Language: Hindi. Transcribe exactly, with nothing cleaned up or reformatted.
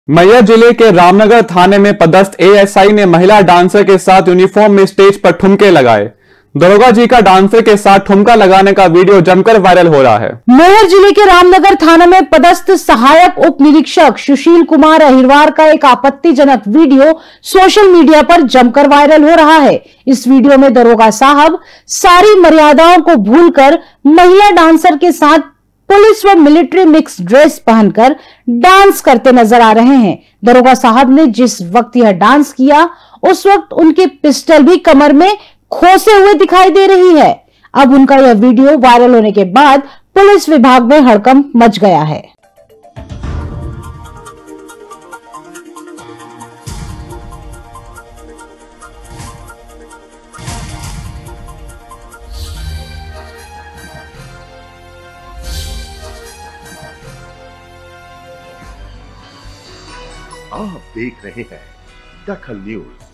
मैया जिले के रामनगर थाने में पदस्थ एएसआई ने महिला डांसर के साथ यूनिफॉर्म में स्टेज पर ठुमके लगाए। दरोगा जी का डांसर के साथ ठुमका लगाने का वीडियो जमकर वायरल हो रहा है। मैहर जिले के रामनगर थाना में पदस्थ सहायक उप निरीक्षक सुशील कुमार अहिरवार का एक आपत्तिजनक वीडियो सोशल मीडिया पर जमकर वायरल हो रहा है। इस वीडियो में दरोगा साहब सारी मर्यादाओं को भूलकर महिला डांसर के साथ पुलिस व मिलिट्री मिक्स ड्रेस पहनकर डांस करते नजर आ रहे हैं। दरोगा साहब ने जिस वक्त यह डांस किया उस वक्त उनकी पिस्टल भी कमर में खोसे हुए दिखाई दे रही है। अब उनका यह वीडियो वायरल होने के बाद पुलिस विभाग में हड़कंप मच गया है। आप देख रहे हैं दखल न्यूज।